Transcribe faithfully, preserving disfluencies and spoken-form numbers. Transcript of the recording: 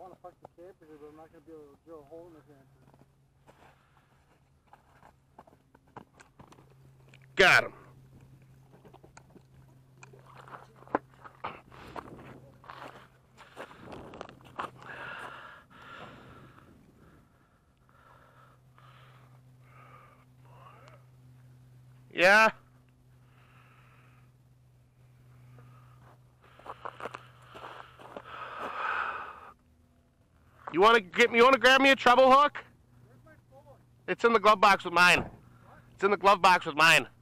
want to fuck the camper here, but I'm not going to be able to drill a hole in the camper. Got him. Yeah. You want to get me? You want to grab me a treble hook? Where's my phone? It's in the glove box with mine. What? It's in the glove box with mine.